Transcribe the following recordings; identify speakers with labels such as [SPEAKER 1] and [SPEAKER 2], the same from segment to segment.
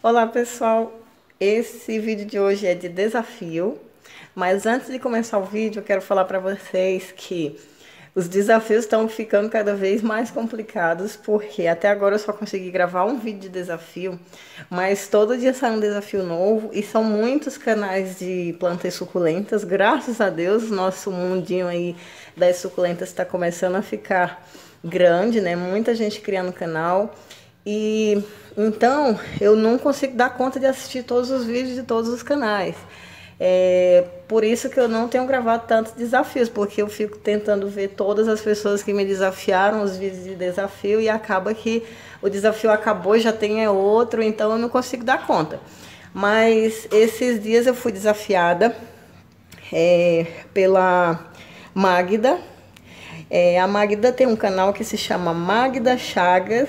[SPEAKER 1] Olá pessoal, esse vídeo de hoje é de desafio, mas antes de começar o vídeo eu quero falar para vocês que os desafios estão ficando cada vez mais complicados, porque até agora eu só consegui gravar um vídeo de desafio, mas todo dia sai um desafio novo e são muitos canais de plantas suculentas. Graças a Deus, nosso mundinho aí das suculentas está começando a ficar grande, né? Muita gente criando canal. E então eu não consigo dar conta de assistir todos os vídeos de todos os canais. Por isso que eu não tenho gravado tantos desafios, porque eu fico tentando ver todas as pessoas que me desafiaram os vídeos de desafio e acaba que o desafio acabou, já tem outro, então eu não consigo dar conta. Mas esses dias eu fui desafiada pela Magda. A Magda tem um canal que se chama Magda Chagas.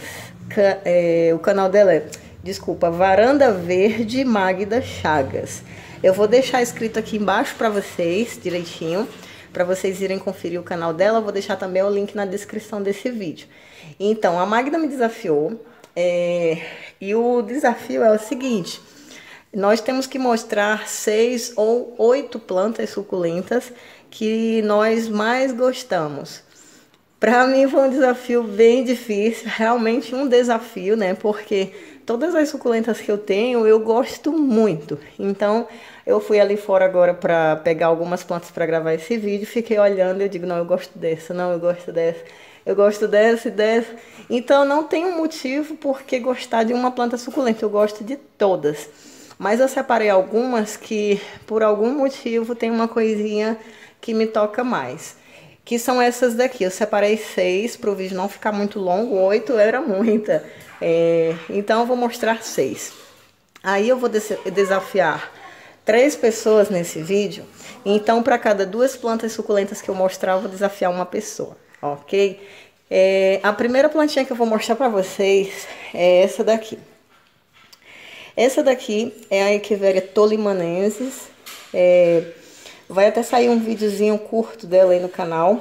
[SPEAKER 1] O canal dela é, desculpa, Varanda Verde Magda Chagas. Eu vou deixar escrito aqui embaixo para vocês, direitinho, para vocês irem conferir o canal dela. Eu vou deixar também o link na descrição desse vídeo. Então, a Magda me desafiou, e o desafio é o seguinte: nós temos que mostrar 6 ou 8 plantas suculentas que nós mais gostamos. Para mim foi um desafio bem difícil, realmente um desafio, né? Porque todas as suculentas que eu tenho, eu gosto muito. Então, eu fui ali fora agora para pegar algumas plantas para gravar esse vídeo. Fiquei olhando e eu digo, não, eu gosto dessa, não, eu gosto dessa. Eu gosto dessa e dessa. Então, não tem um motivo por que gostar de uma planta suculenta. Eu gosto de todas. Mas eu separei algumas que, por algum motivo, tem uma coisinha que me toca mais. Que são essas daqui. Eu separei 6 para o vídeo não ficar muito longo. 8 era muita. Então eu vou mostrar 6. Aí eu vou desafiar 3 pessoas nesse vídeo. Então para cada 2 plantas suculentas que eu mostrar, eu vou desafiar uma pessoa. Ok? A primeira plantinha que eu vou mostrar para vocês é essa daqui. Essa daqui é a Echeveria tolimanensis. Vai até sair um videozinho curto dela aí no canal.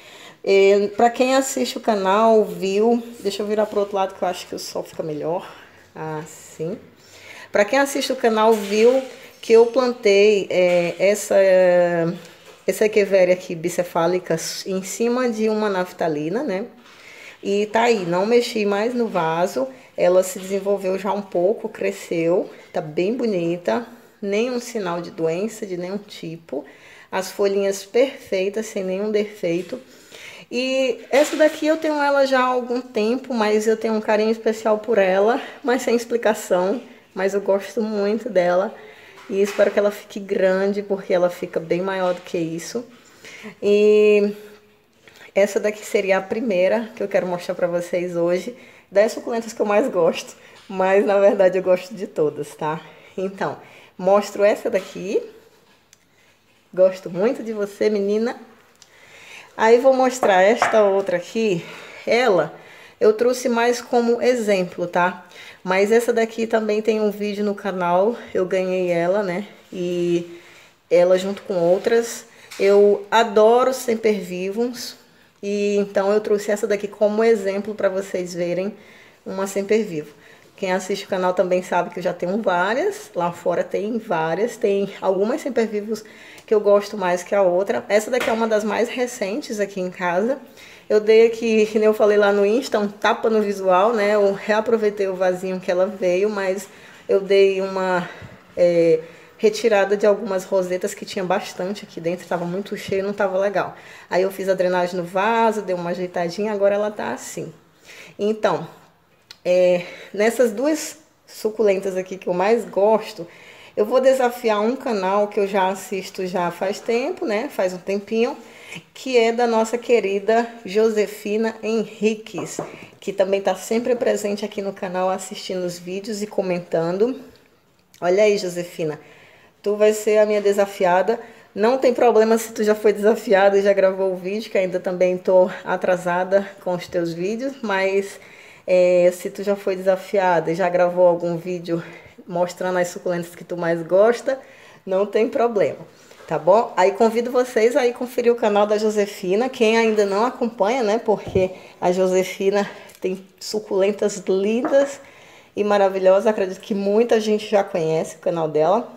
[SPEAKER 1] Pra quem assiste o canal, viu... Deixa eu virar pro outro lado que eu acho que o sol fica melhor. Assim. Pra quem assiste o canal, viu que eu plantei essa Echeveria aqui bicefálica em cima de uma naftalina, né? E tá aí, não mexi mais no vaso. Ela se desenvolveu já um pouco, cresceu, tá bem bonita. Nenhum sinal de doença de nenhum tipo, as folhinhas perfeitas, sem nenhum defeito. E essa daqui eu tenho ela já há algum tempo, mas eu tenho um carinho especial por ela, mas sem explicação, mas eu gosto muito dela e espero que ela fique grande, porque ela fica bem maior do que isso. E essa daqui seria a primeira que eu quero mostrar para vocês hoje, das suculentas que eu mais gosto, mas na verdade eu gosto de todas, tá? Então, mostro essa daqui. Gosto muito de você, menina. Aí vou mostrar esta outra aqui. Ela eu trouxe mais como exemplo, tá? Mas essa daqui também tem um vídeo no canal. Eu ganhei ela, né? E ela junto com outras. Eu adoro sempervivums. E então eu trouxe essa daqui como exemplo para vocês verem uma sempervivo. Quem assiste o canal também sabe que eu já tenho várias. Lá fora tem várias. Tem algumas sempervivos que eu gosto mais que a outra. Essa daqui é uma das mais recentes aqui em casa. Eu dei aqui, que nem eu falei lá no Insta, um tapa no visual, né? Eu reaproveitei o vasinho que ela veio, mas eu dei uma retirada de algumas rosetas que tinha bastante aqui dentro. Estava muito cheio, não estava legal. Aí eu fiz a drenagem no vaso, dei uma ajeitadinha, agora ela tá assim. Então... nessas 2 suculentas aqui que eu mais gosto, eu vou desafiar um canal que eu já assisto já faz tempo, né? Faz um tempinho, que é da nossa querida Josefina Henriques, que também tá sempre presente aqui no canal assistindo os vídeos e comentando. Olha aí, Josefina, tu vai ser a minha desafiada. Não tem problema se tu já foi desafiada e já gravou o vídeo, que ainda também tô atrasada com os teus vídeos, mas... se tu já foi desafiada e já gravou algum vídeo mostrando as suculentas que tu mais gosta, não tem problema, tá bom? Aí convido vocês a ir conferir o canal da Josefina, quem ainda não acompanha, né? Porque a Josefina tem suculentas lindas e maravilhosa. Acredito que muita gente já conhece o canal dela.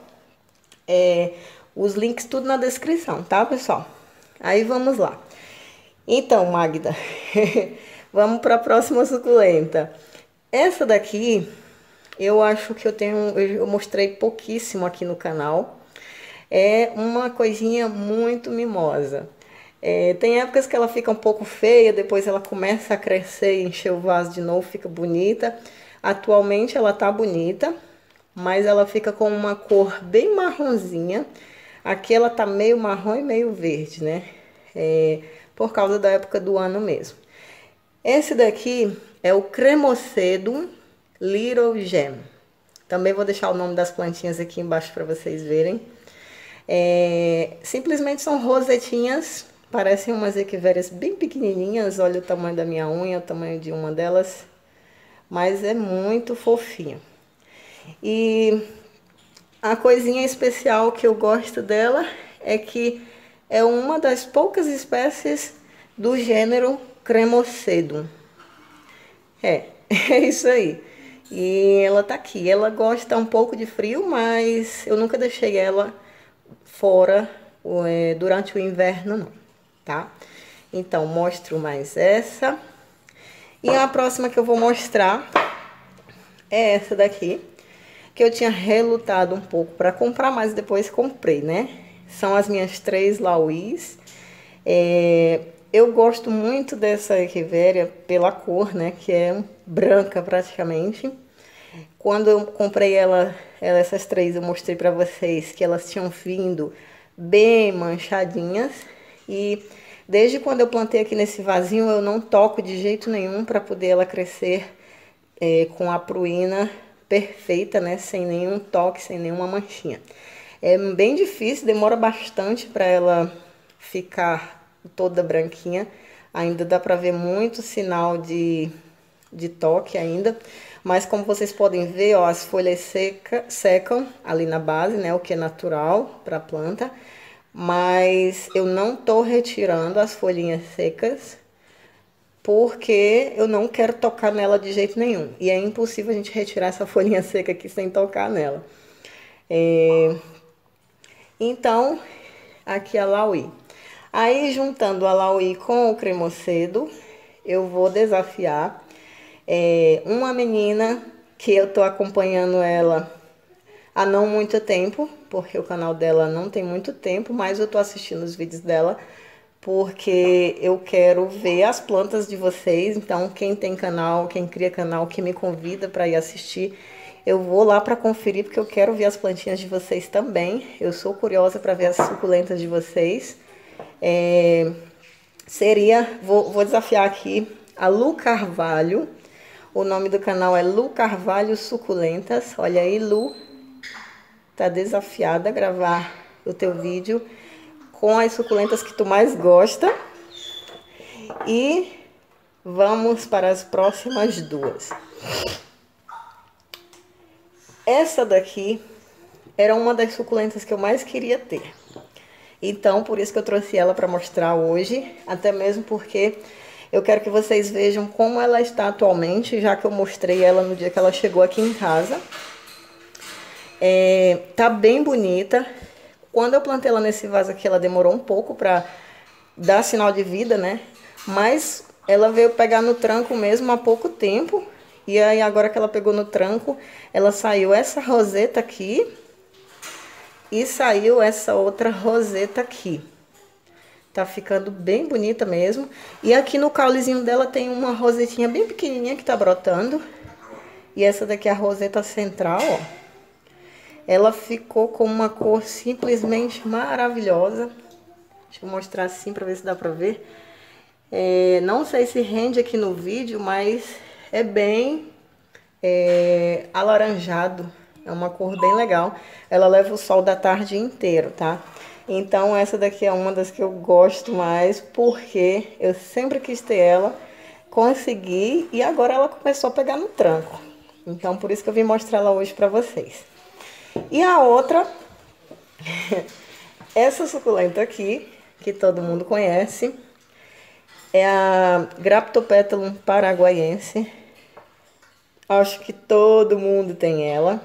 [SPEAKER 1] Os links tudo na descrição, tá, pessoal? Aí vamos lá. Então, Magda, vamos para a próxima suculenta. Essa daqui, eu acho que eu mostrei pouquíssimo aqui no canal. É uma coisinha muito mimosa. Tem épocas que ela fica um pouco feia, depois ela começa a crescer e encher o vaso de novo, fica bonita. Atualmente ela tá bonita, mas ela fica com uma cor bem marronzinha. Aqui ela tá meio marrom e meio verde, né? Por causa da época do ano mesmo. Esse daqui é o Cremocedo Little Gem. Também vou deixar o nome das plantinhas aqui embaixo para vocês verem. Simplesmente são rosetinhas, parecem umas equivérias bem pequenininhas. Olha o tamanho da minha unha, o tamanho de uma delas. Mas é muito fofinho. E a coisinha especial que eu gosto dela é que é uma das poucas espécies do gênero Cremocedo. É isso aí. E ela tá aqui. Ela gosta um pouco de frio, mas eu nunca deixei ela fora durante o inverno, não, tá? Então, mostro mais essa. E a próxima que eu vou mostrar é essa daqui, que eu tinha relutado um pouco para comprar, mas depois comprei, né? São as minhas 3 lauís. Eu gosto muito dessa equivéria pela cor, né? Que é branca praticamente. Quando eu comprei essas 3, eu mostrei para vocês que elas tinham vindo bem manchadinhas. E desde quando eu plantei aqui nesse vasinho, eu não toco de jeito nenhum para poder ela crescer com a pruína perfeita, né? Sem nenhum toque, sem nenhuma manchinha. É bem difícil, demora bastante para ela ficar toda branquinha. Ainda dá para ver muito sinal de toque ainda. Mas como vocês podem ver, ó, as folhas secam ali na base, né? O que é natural para a planta. Mas eu não tô retirando as folhinhas secas, porque eu não quero tocar nela de jeito nenhum. E é impossível a gente retirar essa folhinha seca aqui sem tocar nela. Então, aqui a lauí. Aí, juntando a lauí com o cremocedo, eu vou desafiar uma menina que eu tô acompanhando ela há não muito tempo, porque o canal dela não tem muito tempo, mas eu tô assistindo os vídeos dela porque eu quero ver as plantas de vocês. Então, quem tem canal, quem cria canal, que me convida para ir assistir, eu vou lá para conferir, porque eu quero ver as plantinhas de vocês também. Eu sou curiosa para ver as suculentas de vocês. Vou desafiar aqui a Lu Carvalho. O nome do canal é Lu Carvalho Suculentas. Olha aí, Lu, tá desafiada a gravar o teu vídeo com as suculentas que tu mais gosta. E vamos para as próximas 2. Essa daqui era uma das suculentas que eu mais queria ter. Então, por isso que eu trouxe ela para mostrar hoje. Até mesmo porque eu quero que vocês vejam como ela está atualmente, já que eu mostrei ela no dia que ela chegou aqui em casa. Tá bem bonita. Quando eu plantei ela nesse vaso aqui, ela demorou um pouco para dar sinal de vida, né? Mas ela veio pegar no tranco mesmo há pouco tempo. E aí, agora que ela pegou no tranco, ela saiu essa roseta aqui e saiu essa outra roseta aqui. Tá ficando bem bonita mesmo. E aqui no caulezinho dela tem uma rosetinha bem pequenininha que tá brotando. E essa daqui é a roseta central, ó. Ela ficou com uma cor simplesmente maravilhosa. Deixa eu mostrar assim pra ver se dá pra ver. Não sei se rende aqui no vídeo, mas é bem alaranjado. É uma cor bem legal. Ela leva o sol da tarde inteiro, tá? Então, essa daqui é uma das que eu gosto mais, porque eu sempre quis ter ela, consegui, e agora ela começou a pegar no tranco. Então, por isso que eu vim mostrar ela hoje pra vocês. E a outra, essa suculenta aqui, que todo mundo conhece, é a Graptopetulum paraguaiense. Acho que todo mundo tem ela.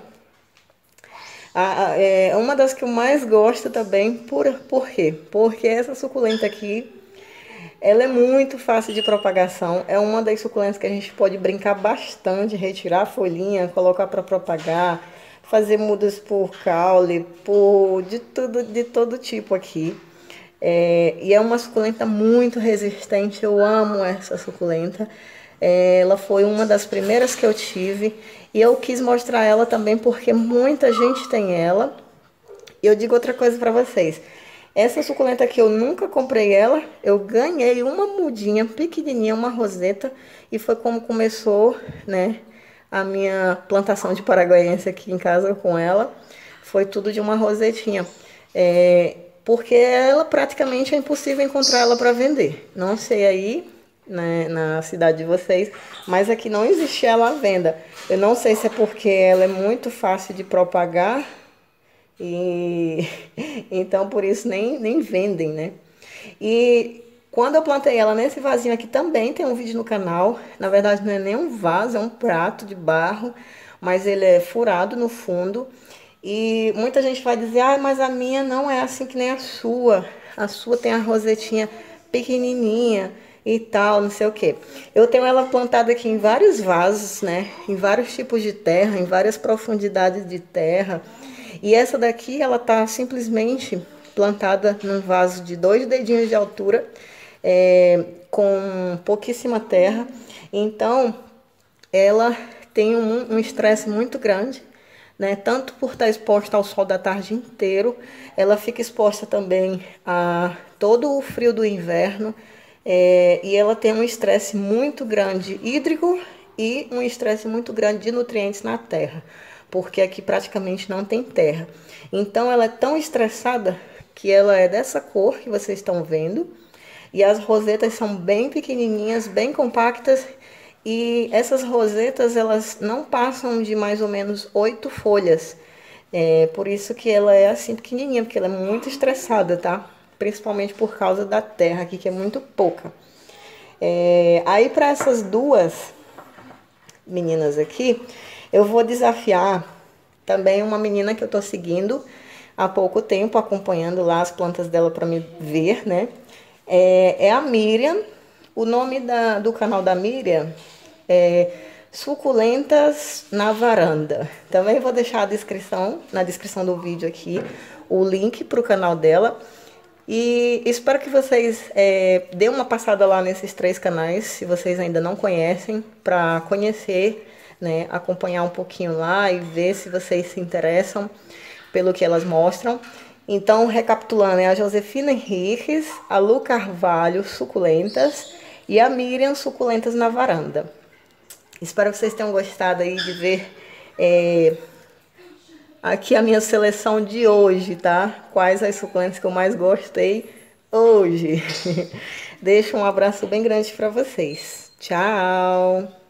[SPEAKER 1] É uma das que eu mais gosto também, por quê? Porque essa suculenta aqui, ela é muito fácil de propagação. É uma das suculentas que a gente pode brincar bastante, retirar a folhinha, colocar para propagar, fazer mudas por caule, de todo tipo aqui. E é uma suculenta muito resistente, eu amo essa suculenta. Ela foi uma das primeiras que eu tive e eu quis mostrar ela também porque muita gente tem ela. E eu digo outra coisa para vocês. Essa suculenta aqui eu nunca comprei ela, eu ganhei uma mudinha pequenininha, uma roseta, e foi como começou, né, a minha plantação de paraguaiense aqui em casa com ela. Foi tudo de uma rosetinha. Porque ela praticamente é impossível encontrar ela para vender. Não sei aí, né, na cidade de vocês, mas aqui não existe ela à venda. Eu não sei se é porque ela é muito fácil de propagar e então por isso nem vendem, né? E quando eu plantei ela nesse vasinho aqui também tem um vídeo no canal. Na verdade não é nem um vaso, é um prato de barro, mas ele é furado no fundo. E muita gente vai dizer, ah, mas a minha não é assim que nem a sua. A sua tem a rosetinha pequenininha e tal, não sei o que. Eu tenho ela plantada aqui em vários vasos, né? Em vários tipos de terra, em várias profundidades de terra. E essa daqui, ela tá simplesmente plantada num vaso de 2 dedinhos de altura, com pouquíssima terra. Então, ela tem um estresse muito grande, né? Tanto por estar exposta ao sol da tarde inteiro, ela fica exposta também a todo o frio do inverno, e ela tem um estresse muito grande hídrico e um estresse muito grande de nutrientes na terra, porque aqui praticamente não tem terra. Então ela é tão estressada que ela é dessa cor que vocês estão vendo, e as rosetas são bem pequenininhas, bem compactas. E essas rosetas, elas não passam de mais ou menos 8 folhas. Por isso que ela é assim pequenininha, porque ela é muito estressada, tá? Principalmente por causa da terra aqui, que é muito pouca. Aí para essas duas meninas aqui, eu vou desafiar também uma menina que eu tô seguindo há pouco tempo, acompanhando lá as plantas dela para me ver, né? É a Miriam. O nome do canal da Miriam é Suculentas na Varanda. Também vou deixar na descrição do vídeo aqui, o link para o canal dela. E espero que vocês dêem uma passada lá nesses 3 canais, se vocês ainda não conhecem, para conhecer, né, acompanhar um pouquinho lá e ver se vocês se interessam pelo que elas mostram. Então, recapitulando, é a Josefina Henriques, a Lu Carvalho, Suculentas, e a Miriam, Suculentas na Varanda. Espero que vocês tenham gostado aí de ver aqui a minha seleção de hoje, tá? Quais as suculentas que eu mais gostei hoje. Deixo um abraço bem grande para vocês. Tchau!